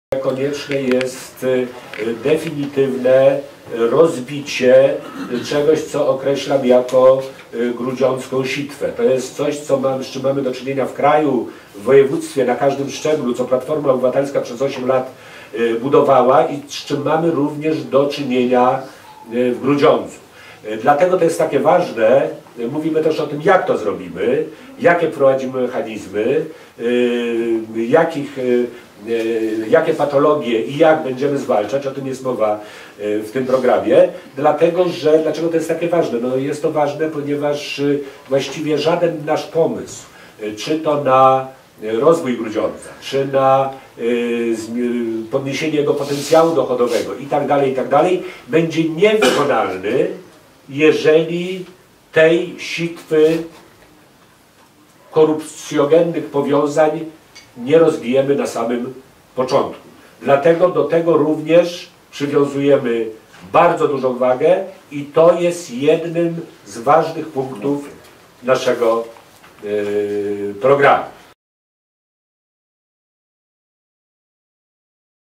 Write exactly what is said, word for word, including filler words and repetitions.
Konieczne jest definitywne rozbicie czegoś, co określam jako grudziącką sitwę. To jest coś, co mamy, z czym mamy do czynienia w kraju, w województwie, na każdym szczeblu, co Platforma Obywatelska przez osiem lat budowała i z czym mamy również do czynienia w Grudziądzu. Dlatego to jest takie ważne, mówimy też o tym, jak to zrobimy, jakie wprowadzimy mechanizmy, jakich, jakie patologie i jak będziemy zwalczać, o tym jest mowa w tym programie, dlatego że, dlaczego to jest takie ważne? No jest to ważne, ponieważ właściwie żaden nasz pomysł, czy to na rozwój Grudziądza, czy na podniesienie jego potencjału dochodowego i tak dalej, i tak dalej, będzie niewykonalny, jeżeli tej sitwy korupcjogennych powiązań nie rozbijemy na samym początku. Dlatego do tego również przywiązujemy bardzo dużą wagę i to jest jednym z ważnych punktów naszego yy, programu.